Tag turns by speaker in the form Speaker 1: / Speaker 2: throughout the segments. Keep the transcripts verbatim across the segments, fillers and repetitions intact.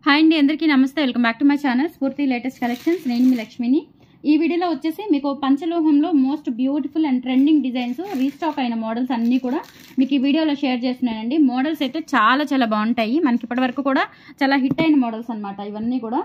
Speaker 1: Hi అండి, అందరికీ నమస్తే. Welcome back to my channel Spoorthi latest collections. నేను మీ లక్ష్మిని. ఈ వీడియోలో వచ్చేసి మీకు పంచలోహంలో most beautiful and trending designs, restock అయిన మోడల్స్ అన్నీ కూడా మీకు ఈ వీడియోలో షేర్ చేస్తున్నానండి. మోడల్స్ అయితే చాలా చాలా బాగుంటాయి. మనకి ఇప్పటి వరకు కూడా చాలా హిట్ అయిన మోడల్స్ అనమాట ఇవన్నీ కూడా.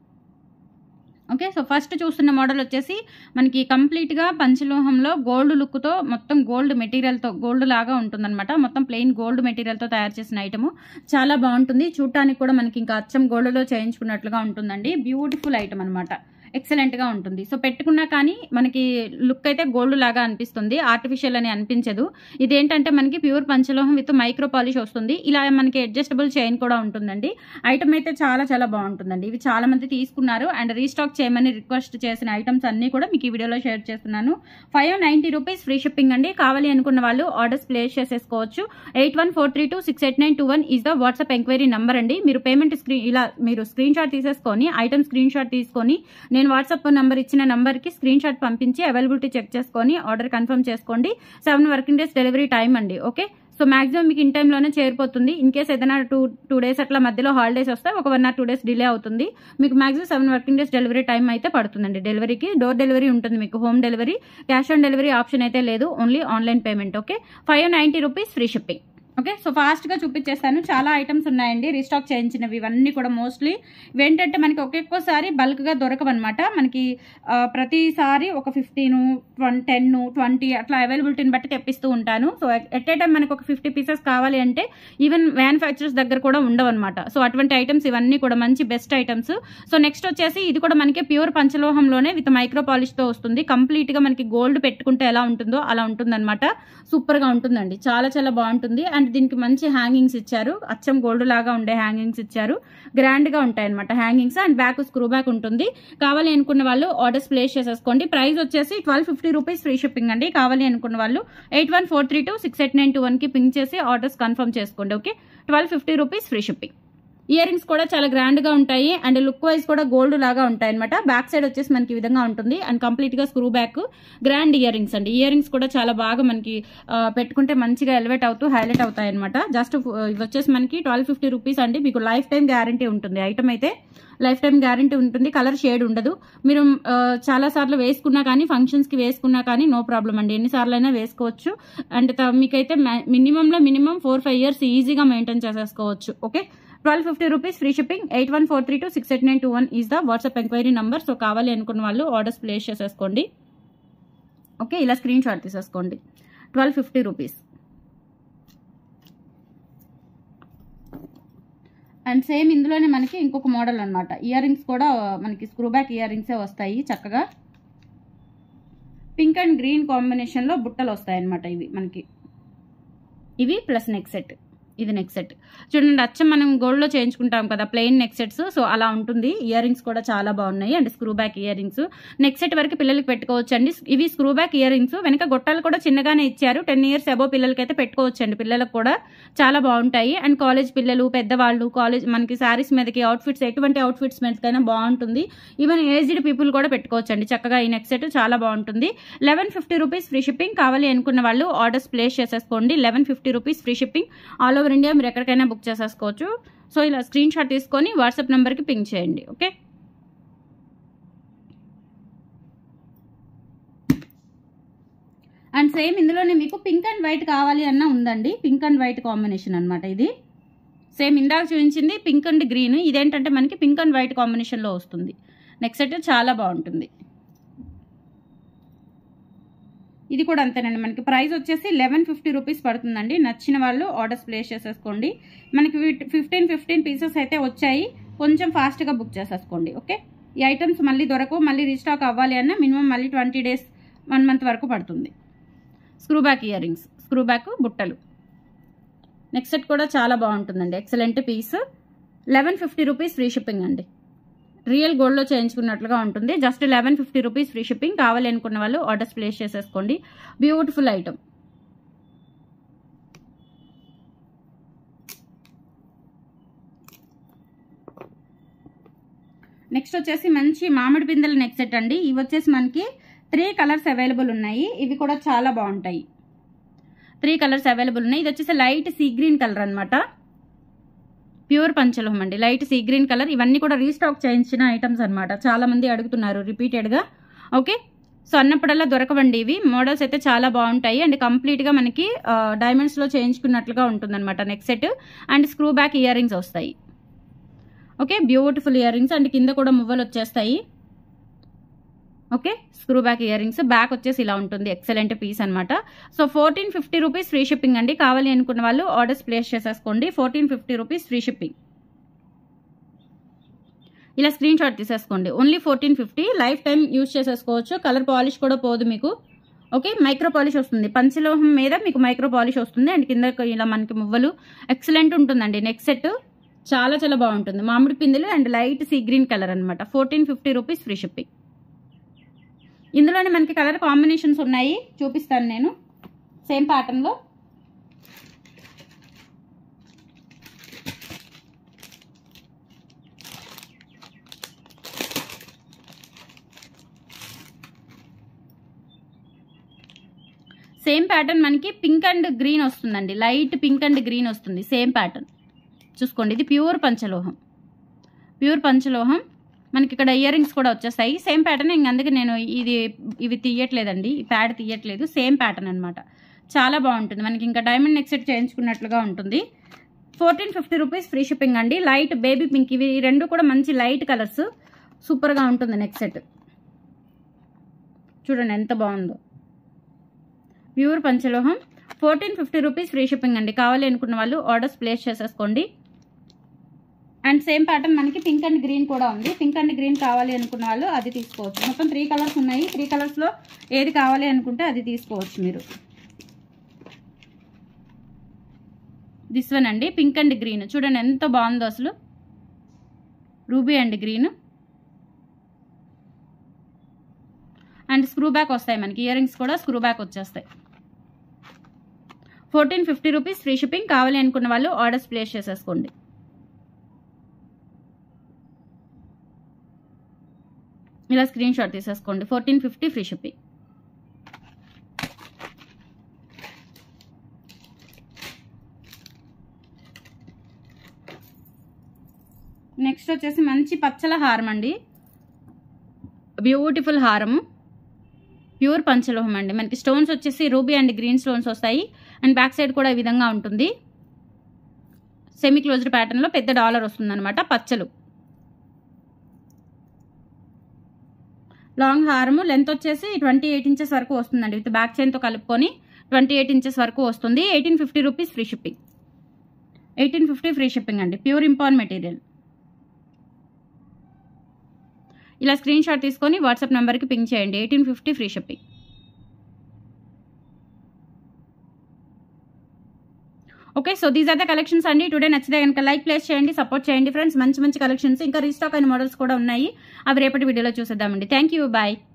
Speaker 1: ఓకే, సో ఫస్ట్ చూస్తున్న మోడల్ వచ్చేసి మనకి కంప్లీట్గా పంచలోహంలో గోల్డ్ లుక్తో, మొత్తం గోల్డ్ మెటీరియల్తో, గోల్డ్ లాగా ఉంటుందన్నమాట. మొత్తం ప్లెయిన్ గోల్డ్ మెటీరియల్తో తయారు చేసిన ఐటమ్ చాలా బాగుంటుంది. చూడటానికి కూడా మనకి ఇంకా అచ్చం గోల్డ్లో చేయించుకున్నట్లుగా ఉంటుందండి. బ్యూటిఫుల్ ఐటమ్ అనమాట, ఎక్సలెంట్గా ఉంటుంది. సో పెట్టుకున్నా కానీ మనకి లుక్ అయితే గోల్డ్ లాగా అనిపిస్తుంది, ఆర్టిఫిషియల్ అని అనిపించదు. ఇదేంటంటే మనకి ప్యూర్ పంచలోహం విత్ మైక్రో పాలిష్ వస్తుంది. ఇలా మనకి అడ్జస్టబుల్ చైన్ కూడా ఉంటుందండి. ఐటమ్ అయితే చాలా చాలా బాగుంటుందండి. ఇవి చాలా మంది తీసుకున్నారు అండ్ రీస్టాక్ చేయమని రిక్వెస్ట్ చేసిన ఐటమ్స్ అన్నీ కూడా మీకు ఈ వీడియోలో షేర్ చేస్తున్నాను. Five ninety rupees free shipping అండి. కావాలి అనుకున్న వాళ్ళు ఆర్డర్స్ ప్లేస్ చేసేసుకోవచ్చు. Eight one four three two six eight nine two one is the WhatsApp enquiry number అండి. మీరు పేమెంట్ స్క్రీన్ ఇలా మీరు స్క్రీన్ షాట్ తీసేసుకొని, ఐటమ్ స్క్రీన్ షాట్ తీసుకొని నేను వాట్సాప్ నెంబర్ ఇచ్చిన నెంబర్కి స్క్రీన్ షాట్ పంపించి అవైలబిలిటీ చెక్ చేసుకొని ఆర్డర్ కన్ఫర్మ్ చేసుకోండి. Seven working days delivery time అండి. ఓకే, సో మాక్సిమం మీకు ఇన్ టైంలోనే చేరిపోతుంది. ఇన్ కేస్ ఏదైనా టూ టూ డేస్ అట్లా మధ్యలో హాలిడేస్ వస్తే ఒక one or two days delay అవుతుంది. మీకు maximum seven working days delivery time అయితే పడుతుందండి. డెలివరీకి డోర్ డెలివరీ ఉంటుంది, మీకు home delivery, cash on delivery option అయితే లేదు, only online payment. Okay, five ninety rupees free shipping. Okay, so ఫాస్ట్గా చూపించేస్తాను. చాలా ఐటమ్స్ ఉన్నాయండి రీస్టాక్ చేయించినవి ఇవన్నీ కూడా. మోస్ట్లీ ఇవేంటంటే మనకి ఒక్కొక్కసారి బల్క్గా దొరకవన్నమాట. మనకి ప్రతిసారి ఒక ఫిఫ్టీన్ ట్వం టెన్ ట్వంటీ అట్లా అవైలబిలిటీని బట్టి తెప్పిస్తూ ఉంటాను. సో ఎట్ ఏ టైం మనకి ఒక ఫిఫ్టీ పీసెస్ కావాలి అంటే ఈవెన్ మ్యానుఫ్యాక్చరర్స్ దగ్గర కూడా ఉండవన్నమాట. సో అటువంటి ఐటమ్స్ ఇవన్నీ కూడా మంచి బెస్ట్ ఐటమ్స్. సో నెక్స్ట్ వచ్చేసి ఇది కూడా మనకి ప్యూర్ పంచలోహంలోనే విత్ మైక్రో పాలిష్తో వస్తుంది. కంప్లీట్గా మనకి గోల్డ్ పెట్టుకుంటే ఎలా ఉంటుందో అలా ఉంటుందన్నమాట. సూపర్గా ఉంటుందండి, చాలా చాలా బాగుంటుంది. అండ్ దీనికి మంచి హ్యాంగింగ్స్ ఇచ్చారు, అచ్చం గోల్డ్ లాగా ఉండే హ్యాంగింగ్స్ ఇచ్చారు. గ్రాండ్ గా ఉంటాయి అనమాట hangings. And back screw back ఉంటుంది. కావాలి అనుకున్న వాళ్ళు ఆర్డర్స్ ప్లేస్ చేసేసుకోండి. ప్రైస్ వచ్చేసి twelve fifty rupees free shipping అండి. కావాలి అనుకున్న వాళ్ళు eight one four three two six eight nine two one కి పింక్ చేసి ఆర్డర్స్ కన్ఫర్మ్ చేసుకోండి. Okay, twelve fifty rupees free shipping. Earrings కూడా చాలా గ్రాండ్ గా ఉంటాయి అండ్ లుక్ వైజ్ కూడా గోల్డ్ లాగా ఉంటాయి అనమాట. బ్యాక్ సైడ్ వచ్చేసి మనకి ఈ విధంగా ఉంటుంది అండ్ కంప్లీట్ గా screw back grand earrings అండి. ఇయర్ రింగ్స్ కూడా చాలా బాగా మనకి పెట్టుకుంటే మంచిగా ఎలివేట్ అవుతూ హైలైట్ అవుతాయి అనమాట. జస్ట్ ఇవి వచ్చేసి మనకి ట్వెల్వ్ ఫిఫ్టీ రూపీస్ అండి. మీకు లైఫ్ టైం గ్యారంటీ ఉంటుంది. ఐటమ్ అయితే లైఫ్ టైం గ్యారంటీ ఉంటుంది. కలర్ షేడ్ ఉండదు. మీరు చాలా సార్లు వేసుకున్నా కానీ, ఫంక్షన్స్ కి వేసుకున్నా కానీ నో ప్రాబ్లం అండి. ఎన్నిసార్లు అయినా వేసుకోవచ్చు. అండ్ మీకైతే మినిమం లో మినిమం ఫోర్ ఫైవ్ ఇయర్స్ ఈజీగా మెయింటైన్ చేసేసుకోవచ్చు. Okay, twelve fifty rupees free shipping. Eight one four three two six eight nine two one is the WhatsApp enquiry number. So కావాలి అనుకున్న వాళ్ళు ఆర్డర్స్ ప్లేస్ చేసేసుకోండి. Okay, ఇలా screenshot తీసేసుకోండి. Twelve fifty rupees. And same ఇందులోనే మనకి ఇంకొక model అనమాట. ఇయర్ రింగ్స్ కూడా మనకి స్క్రూ బ్యాక్ ఇయర్ రింగ్సే వస్తాయి. చక్కగా పింక్ అండ్ గ్రీన్ కాంబినేషన్లో బుట్టలు వస్తాయి అనమాట. ఇవి మనకి ఇవి ప్లస్ నెక్ సెట్. ఇది నెక్ సెట్ చూడండి, అచ్చం మనం గోల్డ్లో చేయించుకుంటాం కదా ప్లెయిన్ నెక్ సెట్స్. సో అలా ఉంటుంది. ఇయర్ రింగ్స్ కూడా చాలా బాగున్నాయి and screw back earrings. Neck set వరకు పిల్లలకి పెట్టుకోవచ్చు అండి. ఇవి స్క్రూ బ్యాక్ ఇయర్ రింగ్స్. వెనక గొట్టాలు కూడా చిన్నగానే ఇచ్చారు. టెన్ ఇయర్స్ అబో పిల్లలకి అయితే పెట్టుకోవచ్చు అండి. పిల్లలకు కూడా చాలా బాగుంటాయి. అండ్ కాలేజ్ పిల్లలు, పెద్దవాళ్ళు, కాలేజ్ మనకి శారీస్ మీదకి అవుట్ఫిట్స్, ఎటువంటి అవుట్ఫిట్స్ మీదకైనా బాగుంటుంది. ఈవెన్ ఏజ్డ్ పీపుల్ కూడా పెట్టుకోవచ్చు అండి చక్కగా. ఈ నెక్ సెట్ చాలా బాగుంటుంది. Eleven fifty rupees free shipping. కావాలి అనుకున్న వాళ్ళు ఆర్డర్స్ ప్లేస్ చేసేసుకోండి. Eleven fifty rupees free shipping. All over India మీరు ఎక్కడికైనా బుక్ చేసేసుకోవచ్చు. సో ఇలా స్క్రీన్ షాట్ తీసుకొని వాట్సాప్ నెంబర్కి పింక్ చేయండి. ఓకే, అండ్ సేమ్ ఇందులోనే మీకు పింక్ అండ్ వైట్ కావాలి అన్న ఉందండి. పింక్ అండ్ వైట్ కాంబినేషన్ అనమాట. ఇది సేమ్ ఇందాక చూపించింది పింక్ అండ్ గ్రీన్. ఇదేంటంటే మనకి పింక్ అండ్ వైట్ కాంబినేషన్లో వస్తుంది. నెక్స్ట్ అయితే చాలా బాగుంటుంది. ఇది కూడా అంతేనండి. మనకి ప్రైస్ వచ్చేసి లెవెన్ ఫిఫ్టీ రూపీస్ పడుతుందండి. నచ్చిన వాళ్ళు ఆర్డర్స్ ప్లేస్ చేసేసుకోండి. మనకి ఫిఫ్టీన్ ఫిఫ్టీన్ పీసెస్ అయితే వచ్చాయి. కొంచెం ఫాస్ట్గా బుక్ చేసేసుకోండి. ఓకే, ఈ ఐటమ్స్ మళ్ళీ దొరకవు. మళ్ళీ రీస్టాక్ అవ్వాలి అన్న మినిమం మళ్ళీ ట్వంటీ డేస్ వన్ మంత్ వరకు పడుతుంది. Screw back earrings, screw back బుట్టలు. నెక్స్ట్ సెట్ కూడా చాలా బాగుంటుందండి. Excellent piece. Eleven fifty rupees free shipping అండి. రియల్ గోల్డ్లో చేయించుకున్నట్లుగా ఉంటుంది. Just eleven fifty rupees free shipping. కావాలి అనుకున్న వాళ్ళు ఆర్డర్స్ ప్లేస్ చేసేసుకోండి. Beautiful item. నెక్స్ట్ వచ్చేసి మంచి మామిడి పిందెల నెక్ సెట్ అండి. ఇవి వచ్చేసి మనకి త్రీ కలర్స్ అవైలబుల్ ఉన్నాయి. ఇవి కూడా చాలా బాగుంటాయి. త్రీ కలర్స్ అవైలబుల్ ఉన్నాయి. ఇది వచ్చేసి లైట్ సీ గ్రీన్ కలర్ అనమాట. ప్యూర్ పంచలోహం అండి, లైట్ సీ గ్రీన్ కలర్. ఇవన్నీ కూడా రీస్టాక్ చేయించిన ఐటమ్స్ అనమాట, చాలా మంది అడుగుతున్నారు రిపీటెడ్గా. ఓకే, సో అన్నప్పుడల్లా దొరకవండి ఇవి. మోడల్స్ అయితే చాలా బాగుంటాయి అండ్ కంప్లీట్గా మనకి డైమండ్స్లో చేయించుకున్నట్లుగా ఉంటుంది అనమాట neck set. And screw back earrings వస్తాయి. Okay, beautiful earrings and కింద కూడా మువ్వలు వచ్చేస్తాయి. Okay, screw back earrings, back వచ్చేసి ఇలా ఉంటుంది. ఎక్సలెంట్ పీస్ అనమాట. So fourteen fifty rupees free shipping అండి. కావాలి అనుకున్న వాళ్ళు ఆర్డర్స్ ప్లేస్ చేసేసుకోండి. Fourteen fifty rupees free shipping. ఇలా స్క్రీన్ షాట్ తీసేసుకోండి. Only fourteen fifty, lifetime use చేసేసుకోవచ్చు. కలర్ పాలిష్ కూడా పోదు మీకు. ఓకే, మైక్రో పాలిష్ వస్తుంది, పంచలోహం మీద మీకు మైక్రో పాలిష్ వస్తుంది. అండ్ కింద ఇలా మనకి మువ్వలు ఎక్సలెంట్ ఉంటుందండి. నెక్ సెట్ చాలా చాలా బాగుంటుంది. మామిడి పిందెలు and light sea green colour అనమాట. Fourteen fifty rupees free shipping. ఇందులోనే మనకి కలర్ కాంబినేషన్స్ ఉన్నాయి, చూపిస్తాను నేను. సేమ్ ప్యాటర్న్లో సేమ్ ప్యాటర్న్ మనకి పింక్ అండ్ గ్రీన్ వస్తుందండి. లైట్ పింక్ అండ్ గ్రీన్ వస్తుంది సేమ్ ప్యాటర్న్. చూసుకోండి, ఇది ప్యూర్ పంచలోహం. ప్యూర్ పంచలోహం మనకి ఇక్కడ ఇయర్ రింగ్స్ కూడా వచ్చేస్తాయి. Same pattern. ఇంక అందుకే నేను ఇది ఇవి తీయట్లేదండి, ఈ ప్యాడ్ తీయట్లేదు. సేమ్ ప్యాటర్న్ అనమాట, చాలా బాగుంటుంది. మనకి ఇంకా డైమండ్ నెక్ సెట్ చేయించుకున్నట్లుగా ఉంటుంది. Fourteen fifty rupees free shipping అండి. లైట్ బేబీ పింక్, ఇవి రెండు కూడా మంచి లైట్ కలర్స్. సూపర్గా ఉంటుంది నెక్ సెట్. చూడండి ఎంత బాగుందో. ప్యూర్ పంచలోహం, fourteen fifty rupees free shipping అండి. కావాలి అనుకున్న వాళ్ళు ఆర్డర్స్ ప్లేస్ చేసేసుకోండి. అండ్ సేమ్ ప్యాటర్న్ మనకి పింక్ అండ్ గ్రీన్ కూడా ఉంది. పింక్ అండ్ గ్రీన్ కావాలి అనుకున్న వాళ్ళు అది తీసుకోవచ్చు. మొత్తం త్రీ కలర్స్ ఉన్నాయి. త్రీ కలర్స్లో ఏది కావాలి అనుకుంటే అది తీసుకోవచ్చు మీరు. దిస్ వన్ అండి, పింక్ అండ్ గ్రీన్. చూడండి ఎంత బాగుందో అసలు. Ruby and green. And screw back వస్తాయి మనకి. ఇయర్ రింగ్స్ కూడా స్క్రూ బ్యాక్ వచ్చేస్తాయి. Fourteen fifty rupees free shipping. కావాలి అనుకున్న వాళ్ళు ఆర్డర్స్ ప్లేస్ చేసేసుకోండి. ఇలా స్క్రీన్ షాట్ తీసేసుకోండి. Fourteen fifty free shipping. Next వచ్చేసి మంచి పచ్చల హారం అండి. బ్యూటిఫుల్ హారము, ప్యూర్ పంచలోహం అండి. మనకి స్టోన్స్ వచ్చేసి రూబీ అండ్ గ్రీన్ స్టోన్స్ వస్తాయి. అండ్ బ్యాక్ సైడ్ కూడా ఈ విధంగా ఉంటుంది. సెమీ క్లోజ్డ్ ప్యాటర్న్లో పెద్ద డాలర్ వస్తుంది అనమాట. పచ్చలు లాంగ్ హారము. లెంత్ వచ్చేసి ట్వంటీ ఎయిట్ ఇంచెస్ వరకు వస్తుందండి. విత్ బ్యాక్ చైన్తో కలుపుకొని ట్వంటీ ఎయిట్ ఇంచెస్ వరకు వస్తుంది. Eighteen fifty rupees free shipping. Eighteen fifty free shipping అండి. ప్యూర్ ఇంపార్న్ మెటీరియల్. ఇలా స్క్రీన్ షాట్ తీసుకొని వాట్సాప్ నెంబర్కి పింక్ చేయండి. Eighteen fifty free shipping. Okay, so these are the collections అండి. టుడే నచ్చితే కనుక లైక్ ప్లేస్ చేయండి, సపోర్ట్ చేయండి ఫ్రెండ్స్. మంచి మంచి కలెక్షన్స్ ఇంకా రీస్టాక్ అయిన మోడల్స్ కూడా ఉన్నాయి. అవి రేపటి వీడియోలో చూసేద్దామండి. Thank you, bye.